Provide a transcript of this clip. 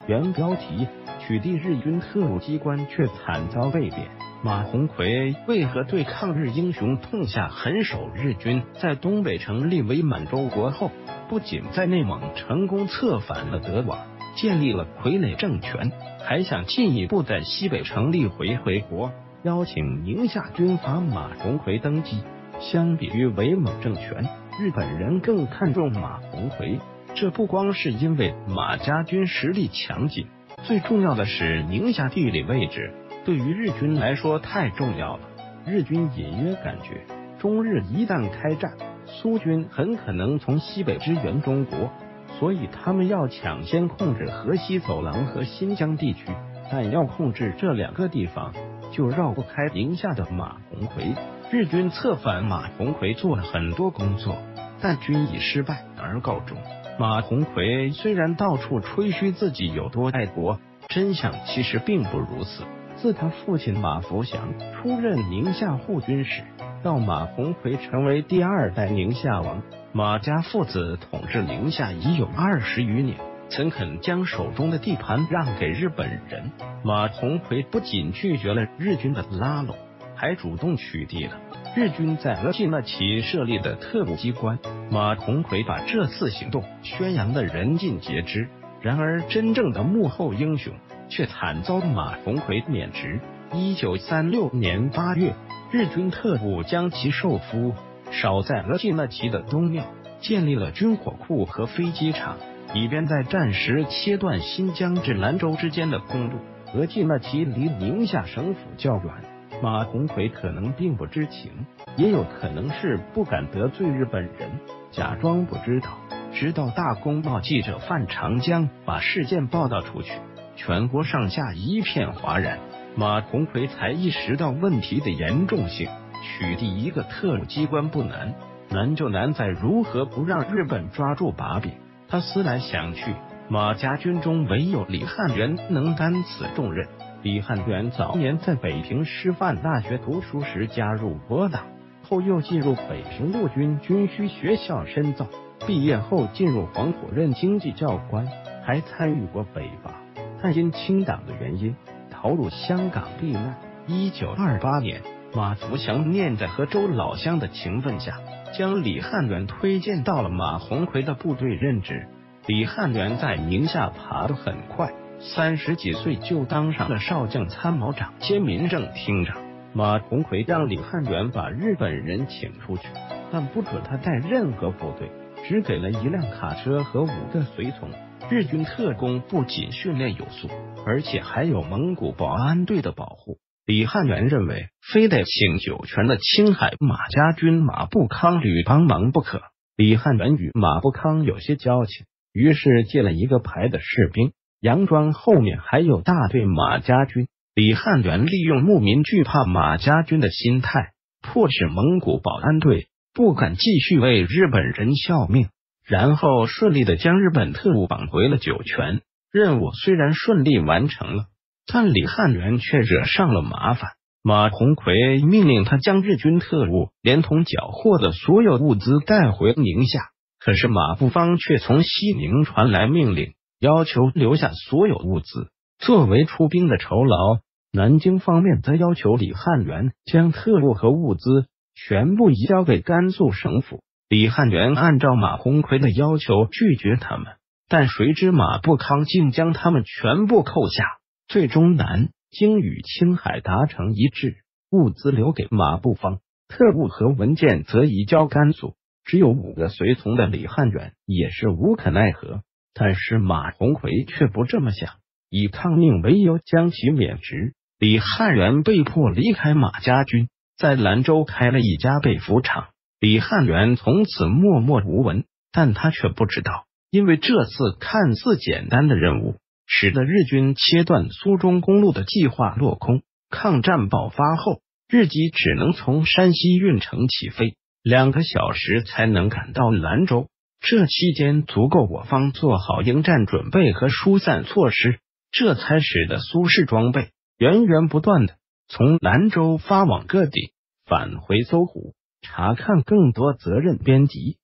原标题：取缔日军特务机关却惨遭被贬。马鸿逵为何对抗日英雄痛下狠手？日军在东北成立伪满洲国后，不仅在内蒙成功策反了德瓦，建立了傀儡政权，还想进一步在西北成立回国，邀请宁夏军阀马鸿逵登基。相比于伪蒙政权，日本人更看重马鸿逵，这不光是因为马家军实力强劲，最重要的是宁夏地理位置对于日军来说太重要了。日军隐约感觉，中日一旦开战，苏军很可能从西北支援中国，所以他们要抢先控制河西走廊和新疆地区。但要控制这两个地方，就绕不开宁夏的马鸿逵。日军策反马鸿逵做了很多工作，但均以失败而告终。马鸿逵虽然到处吹嘘自己有多爱国，真相其实并不如此。自他父亲马福祥出任宁夏护军时，到马鸿逵成为第二代宁夏王，马家父子统治宁夏已有20余年，怎肯将手中的地盘让给日本人？马鸿逵不仅拒绝了日军的拉拢，还主动取缔了日军在额济纳旗设立的特务机关。马鸿逵把这次行动宣扬的人尽皆知，然而真正的幕后英雄却惨遭马鸿逵免职。1936年8月，日军特务将其授俘，少在额济纳旗的东庙建立了军火库和飞机场，以便在战时切断新疆至兰州之间的公路。额济纳旗离宁夏省府较远，马鸿逵可能并不知情，也有可能是不敢得罪日本人，假装不知道。直到大公报记者范长江把事件报道出去，全国上下一片哗然，马鸿逵才意识到问题的严重性。取缔一个特务机关不难，难就难在如何不让日本抓住把柄。他思来想去，马家军中唯有李汉元能担此重任。李汉元早年在北平师范大学读书时加入我党，后又进入北平陆军军需学校深造，毕业后进入黄埔任经济教官，还参与过北伐，但因清党的原因逃入香港避难。1928年，马福祥念在和周老乡的情分下，将李汉元推荐到了马鸿逵的部队任职。李汉元在宁夏爬得很快，30几岁就当上了少将参谋长兼民政厅长。马鸿逵让李汉元把日本人请出去，但不准他带任何部队，只给了1辆卡车和5个随从。日军特工不仅训练有素，而且还有蒙古保安队的保护。李汉元认为非得请酒泉的青海马家军马步康旅帮忙不可。李汉元与马步康有些交情，于是借了一个排的士兵，佯装后面还有大队马家军。李汉元利用牧民惧怕马家军的心态，迫使蒙古保安队不敢继续为日本人效命，然后顺利的将日本特务绑回了酒泉。任务虽然顺利完成了，但李汉元却惹上了麻烦。马鸿逵命令他将日军特务连同缴获的所有物资带回宁夏，可是马步芳却从西宁传来命令，要求留下所有物资作为出兵的酬劳。南京方面则要求李汉元将特务和物资全部移交给甘肃省府。李汉元按照马鸿逵的要求拒绝他们，但谁知马步康竟将他们全部扣下。最终南京与青海达成一致，物资留给马步芳，特务和文件则移交甘肃。只有5个随从的李汉元也是无可奈何，但是马鸿逵却不这么想，以抗命为由将其免职。李汉元被迫离开马家军，在兰州开了一家被服厂。李汉元从此默默无闻，但他却不知道，因为这次看似简单的任务使得日军切断苏中公路的计划落空。抗战爆发后，日机只能从山西运城起飞，2个小时才能赶到兰州。这期间足够我方做好迎战准备和疏散措施，这才使得苏式装备源源不断的从兰州发往各地，返回搜狐查看更多责任编辑。